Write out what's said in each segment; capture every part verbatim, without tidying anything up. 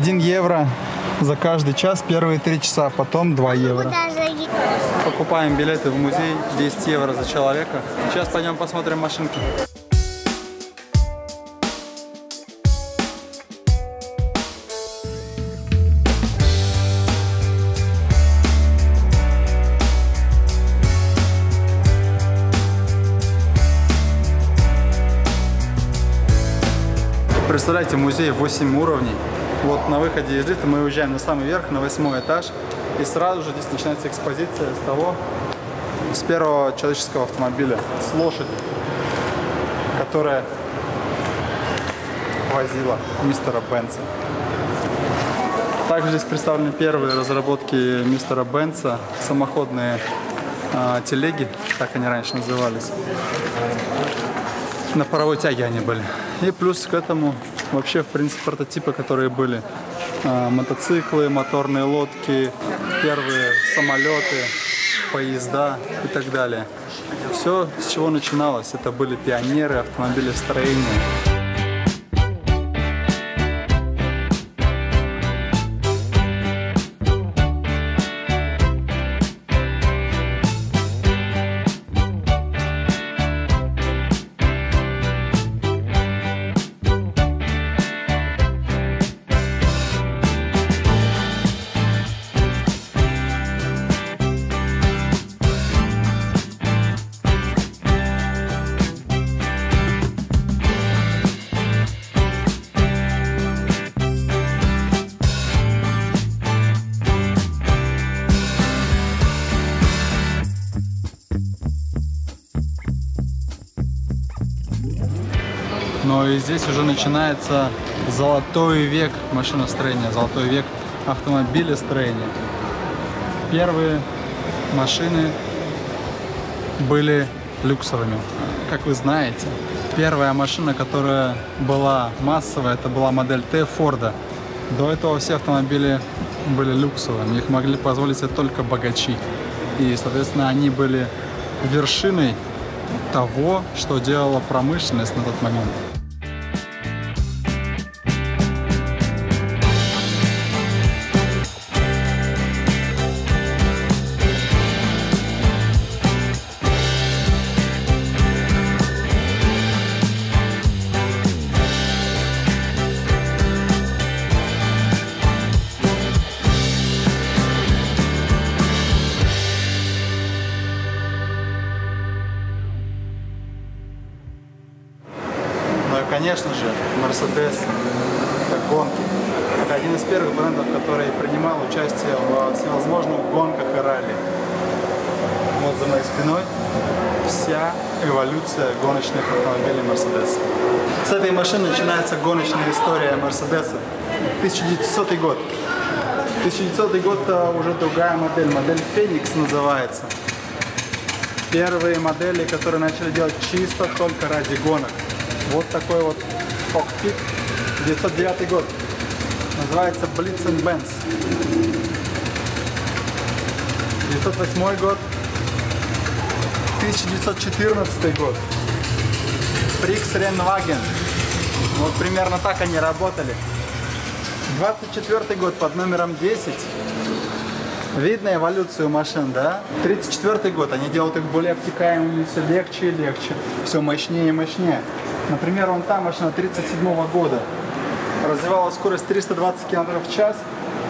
один евро за каждый час, первые три часа, потом два евро. Покупаем билеты в музей, десять евро за человека. Сейчас пойдем посмотрим машинки. Представляете, музей восемь уровней. Вот на выходе из лифта мы уезжаем на самый верх, на восьмой этаж. И сразу же здесь начинается экспозиция с того, с первого человеческого автомобиля, с лошади, которая возила мистера Бенца. Также здесь представлены первые разработки мистера Бенца, самоходные э, телеги, так они раньше назывались. На паровой тяге они были. И плюс к этому вообще, в принципе, прототипы, которые были. А, мотоциклы, моторные лодки, первые самолеты, поезда и так далее. Все, с чего начиналось, это были пионеры автомобилестроения. Но и здесь уже начинается золотой век машиностроения, золотой век автомобилестроения. Первые машины были люксовыми. Как вы знаете, первая машина, которая была массовая, это была модель Т Форда. До этого все автомобили были люксовыми, их могли позволить себе только богачи. И, соответственно, они были вершиной того, что делала промышленность на тот момент. Конечно же, Mercedes — это гонки. Это один из первых брендов, который принимал участие во всевозможных гонках и ралли. Вот за моей спиной вся эволюция гоночных автомобилей Mercedes. С этой машины начинается гоночная история Mercedes. тысяча девятисотый год. тысяча девятисотый год — это уже другая модель. Модель Феникс называется. Первые модели, которые начали делать чисто только ради гонок. Вот такой вот кокпит. девятьсот девятый год. Называется Blitz энд Benz. девятьсот восьмой год. тысяча девятьсот четырнадцатый год. Прикс Ренваген. Вот примерно так они работали. двадцать четвёртый год под номером десять. Видно эволюцию машин, да? тридцать четвёртый год. Они делают их более обтекаемыми, все легче и легче. Все мощнее и мощнее. Например, вон та машина тридцать седьмого года развивала скорость триста двадцать километров в час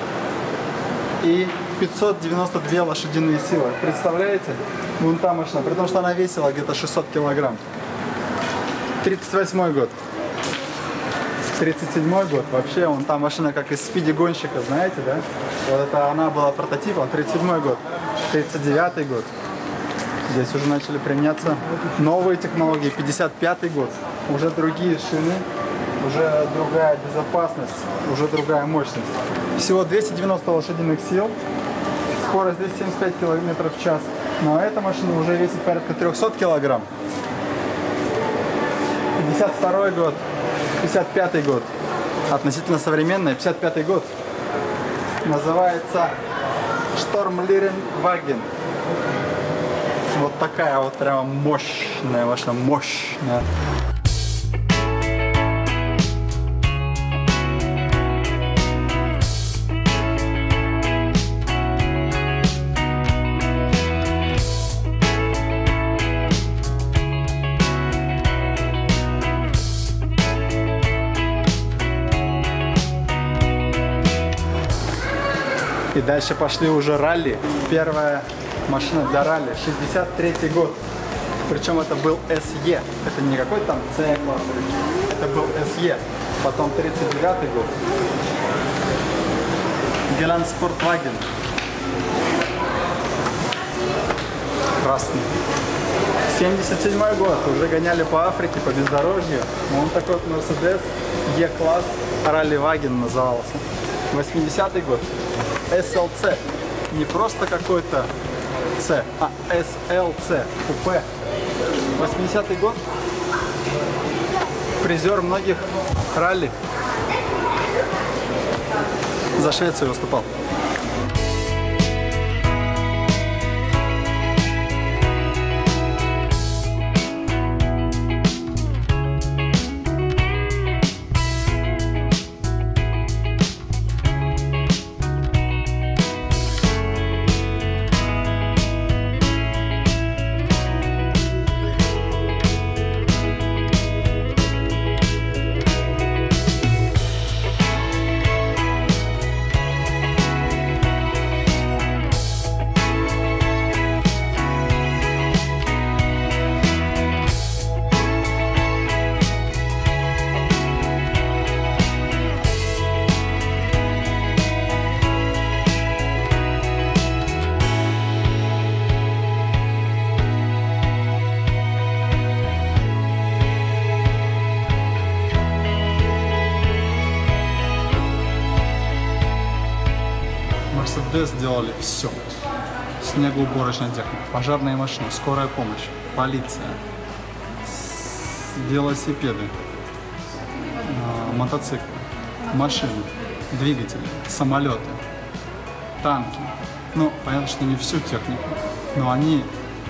и пятьсот девяносто две лошадиные силы. Представляете? Вон та машина, при том, что она весила где-то шестьсот килограмм. тридцать восьмой год. тридцать седьмой год. Вообще, вон та машина как из спиди-гонщика, знаете, да? Вот это она была прототипом. тридцать седьмой год. тридцать девятый год. Здесь уже начали применяться новые технологии. пятьдесят пятый год. Уже другие шины, уже другая безопасность, уже другая мощность. Всего двести девяносто лошадиных сил, скорость двести семьдесят пять километров в час. Но эта машина уже весит порядка трёхсот килограмм. пятьдесят второй год, пятьдесят пятый год. Относительно современная, пятьдесят пятый год. Называется Штормлиренваген. Вот такая вот прямо мощная машина, мощная. И дальше пошли уже ралли. Первая машина для ралли, шестьдесят третий год. Причем это был эс и. Это не какой там C-класс, это был эс и. Потом тридцать девятый год. Геланд Спортваген. Красный. семьдесят седьмой год. Уже гоняли по Африке, по бездорожью. Он такой Mercedes E-класс Ралливаген назывался. восьмидесятый год. эс эл си. Не просто какой-то C, а эс эл си. Купе. восьмидесятый год. Призер многих ралли. За Швецию выступал. Мерседес сделали все. Снегоуборочная техника, пожарная машина, скорая помощь, полиция, велосипеды, мотоциклы, машины, двигатели, самолеты, танки. Ну, понятно, что не всю технику, но они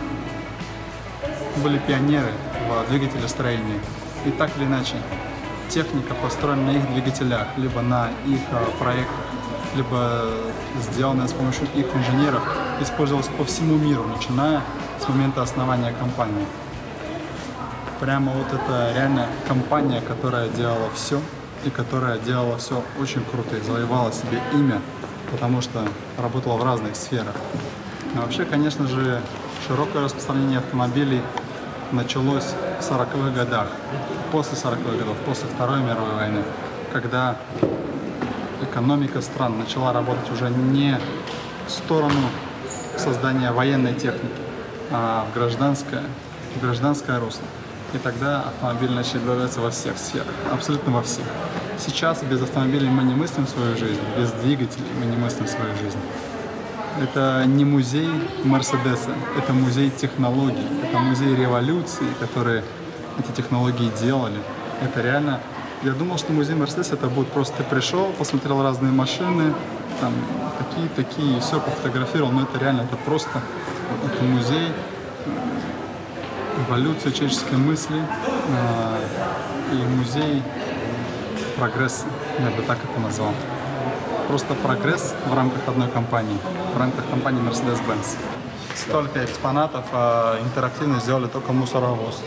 были пионеры в двигателестроении. И так или иначе, техника построена на их двигателях, либо на их проектах, либо сделанная с помощью их инженеров, использовалась по всему миру, начиная с момента основания компании. Прямо вот это реально компания, которая делала все, и которая делала все очень круто и завоевала себе имя, потому что работала в разных сферах. Но вообще, конечно же, широкое распространение автомобилей началось в сороковых годах, после сороковых годов, после Второй мировой войны, когда экономика стран начала работать уже не в сторону создания военной техники, а в гражданское, в гражданское русло. И тогда автомобили начали появляться во всех сферах, абсолютно во всех. Сейчас без автомобилей мы не мыслим свою жизнь, без двигателей мы не мыслим свою жизнь. Это не музей Мерседеса, это музей технологий, это музей революции, которые эти технологии делали. Это реально... Я думал, что музей Мерседес это будет просто ты пришел, посмотрел разные машины, там такие, такие, и все пофотографировал, но это реально, это просто это музей эволюции человеческой мысли э, и музей прогресса, я бы так это назвал. Просто прогресс в рамках одной компании, в рамках компании Mercedes-Benz. Столько экспонатов, а интерактивно сделали только мусоровоз.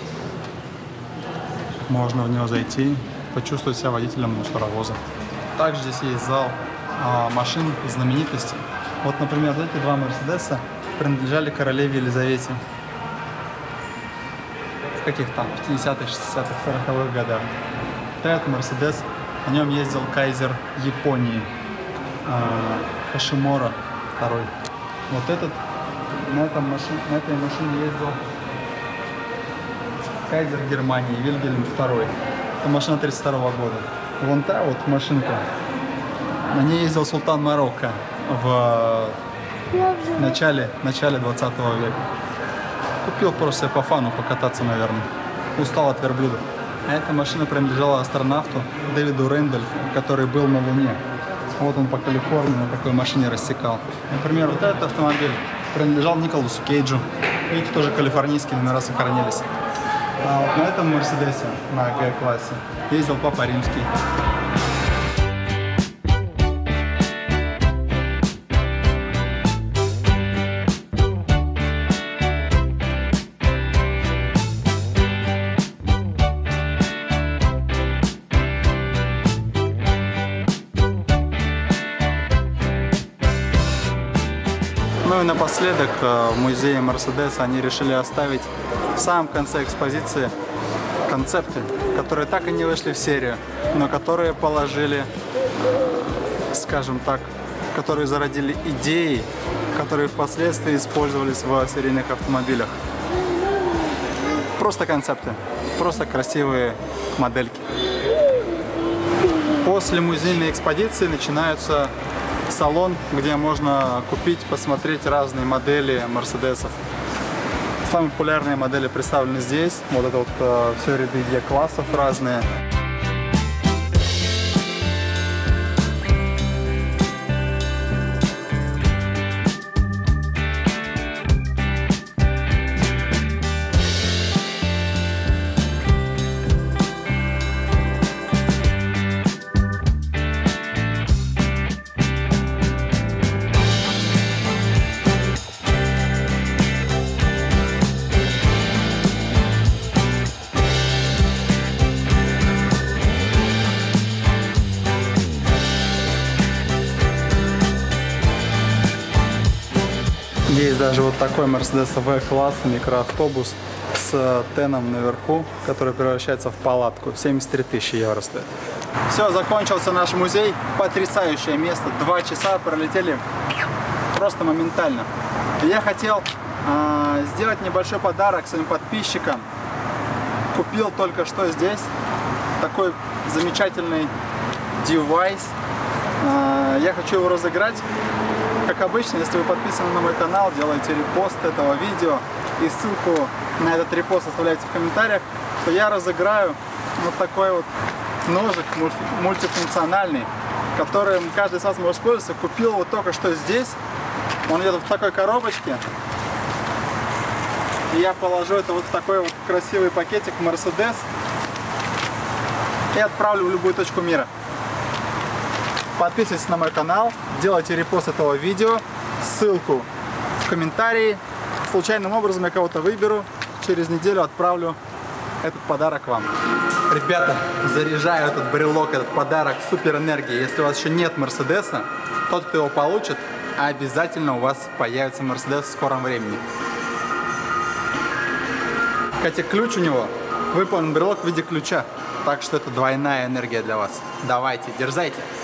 Можно в него зайти, почувствовать себя водителем мусоровоза. Также здесь есть зал а, машин знаменитостей. Вот, например, эти два Мерседеса принадлежали королеве Елизавете. В каких там пятидесятых, шестидесятых, сороковых годах. Этот Мерседес, на нем ездил кайзер Японии Хашимора второй. Вот этот, на, этом машин, на этой машине ездил кайзер Германии Вильгельм второй. Это машина тридцать второго года. Вон та вот машинка, на ней ездил султан Марокко в начале, начале двадцатого века. Купил просто себе по фану покататься, наверное. Устал от верблюда. А эта машина принадлежала астронавту Дэвиду Рэндольфу, который был на Луне. Вот он по Калифорнии на такой машине рассекал. Например, вот этот автомобиль принадлежал Николасу Кейджу. Видите, тоже калифорнийские номера сохранились. А вот на этом Мерседесе, на Г-классе, ездил Папа Римский. Ну и напоследок в музее Mercedes они решили оставить в самом конце экспозиции концепты, которые так и не вышли в серию, но которые положили, скажем так, которые зародили идеи, которые впоследствии использовались в серийных автомобилях. Просто концепты, просто красивые модельки. После музейной экспозиции начинается салон, где можно купить, посмотреть разные модели Мерседесов. Самые популярные модели представлены здесь. Вот это вот э, все ряды Е-классов разные. Есть даже вот такой Mercedes В-класс, микроавтобус с теном наверху, который превращается в палатку. семьдесят три тысячи евро стоит. Все, закончился наш музей. Потрясающее место. Два часа пролетели просто моментально. Я хотел э, сделать небольшой подарок своим подписчикам. Купил только что здесь такой замечательный девайс. Э, я хочу его разыграть. Как обычно, если вы подписаны на мой канал, делайте репост этого видео и ссылку на этот репост оставляйте в комментариях, то я разыграю вот такой вот ножик мультифункциональный, которым каждый из вас может использоваться. Купил вот только что здесь. Он идет в такой коробочке. И я положу это вот в такой вот красивый пакетик Mercedes и отправлю в любую точку мира. Подписывайтесь на мой канал, делайте репост этого видео, ссылку в комментарии. Случайным образом я кого-то выберу, через неделю отправлю этот подарок вам. Ребята, заряжаю этот брелок, этот подарок супер энергией. Если у вас еще нет Мерседеса, тот, кто его получит, обязательно у вас появится Мерседес в скором времени. Кстати, ключ у него выполнен брелок в виде ключа, так что это двойная энергия для вас. Давайте, дерзайте!